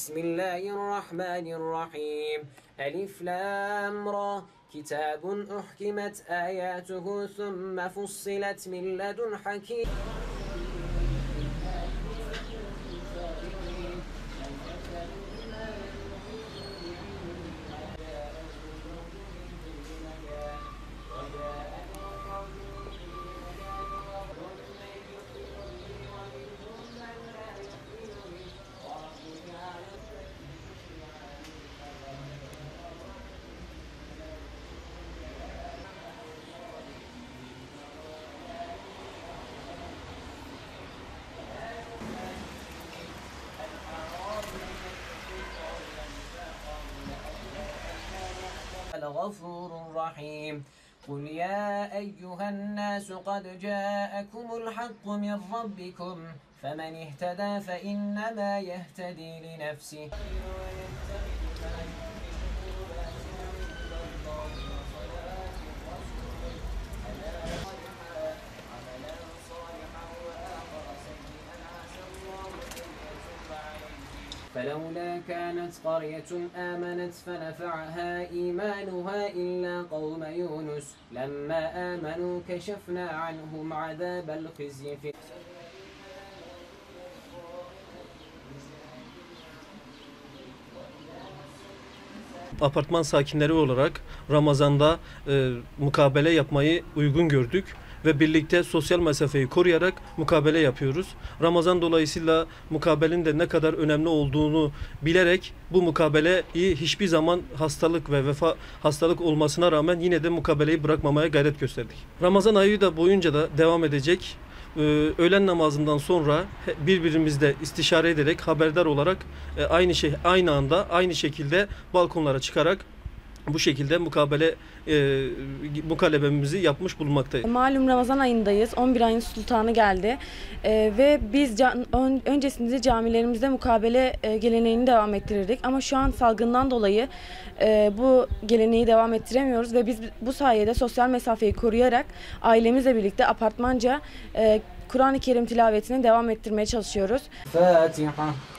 بسم الله الرحمن الرحيم ألف لام را كتاب أحكمت آياته ثم فصلت من لدن حكيم الغفور الرحيم قل يا أيها الناس قد جاءكم الحق من ربكم فمن اهتدى فإنما يهتدي لنفسه فلولا كانت قرية آمنت فنفعها إيمانها إلا قوم يونس لما آمنوا كشفنا عنهم عذاب الخزي في Apartman sakinleri olarak Ramazan'da mukabele yapmayı uygun gördük ve birlikte sosyal mesafeyi koruyarak mukabele yapıyoruz. Ramazan dolayısıyla mukabelenin de ne kadar önemli olduğunu bilerek bu mukabeleyi hiçbir zaman hastalık ve hastalık olmasına rağmen yine de mukabeleyi bırakmamaya gayret gösterdik. Ramazan ayı da boyunca da devam edecek. Öğlen namazından sonra birbirimizle istişare ederek, haberdar olarak aynı anda aynı şekilde balkonlara çıkarak bu şekilde mukalebemizi yapmış bulunmaktayız. Malum Ramazan ayındayız. 11 ayın sultanı geldi. Ve biz öncesinde camilerimizde mukabele geleneğini devam ettirirdik. Ama şu an salgından dolayı bu geleneği devam ettiremiyoruz ve biz bu sayede sosyal mesafeyi koruyarak ailemizle birlikte apartmanca Kur'an-ı Kerim tilavetini devam ettirmeye çalışıyoruz. Fatiha.